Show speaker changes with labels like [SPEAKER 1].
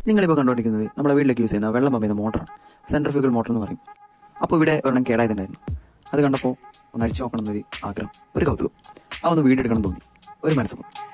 [SPEAKER 1] നിങ്ങളിപ്പോൾ കണ്ടുകൊണ്ടിരിക്കുന്നത് നമ്മുടെ വീട്ടിലേക്ക് യൂസ് ചെയ്യുന്ന വെള്ളം പമ്പ് ചെയ്യുന്ന മോട്ടറാണ്. സെൻട്രിഫ്യൂഗൽ മോട്ടർ എന്ന് പറയും. അപ്പോൾ ഇവിടെ ഒരെണ്ണം കേടായതുണ്ടായിരുന്നു. അത് കണ്ടപ്പോൾ ഒന്ന് അടിച്ചു നോക്കണം എന്നൊരു ആഗ്രഹം, ഒരു കൗതുകം. അതൊന്ന് വീഡിയോ എടുക്കണം തോന്നി, ഒരു മനസ്സും.